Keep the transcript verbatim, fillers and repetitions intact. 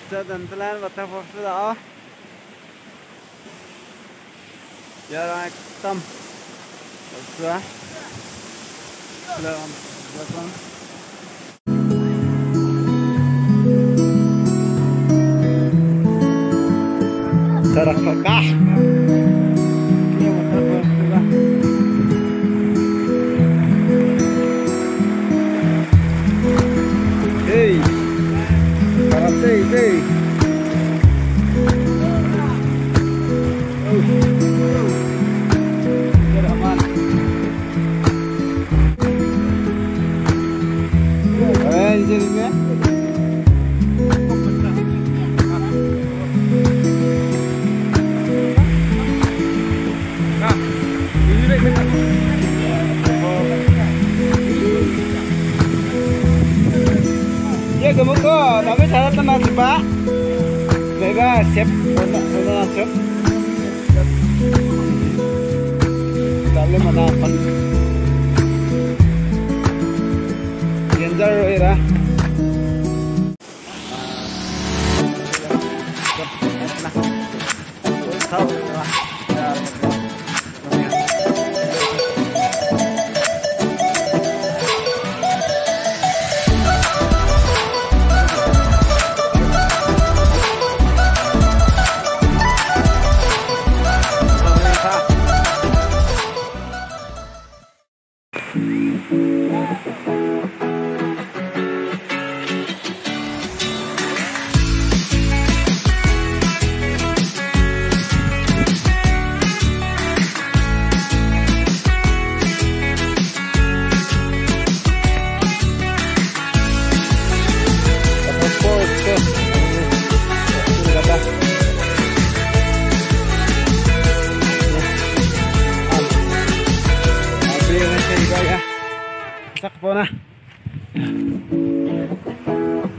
dan telan water force dah. Jarak tam. Sudah. Belum belum. Tarak pakah. Ini water force dah. Hey. Karate, hey. Ya gemuk kok, tapi saya tenang sih Pak. Mereka siap untuk masuk. Lalu mana pan? Genjar era. Tahu lah. Sak po na.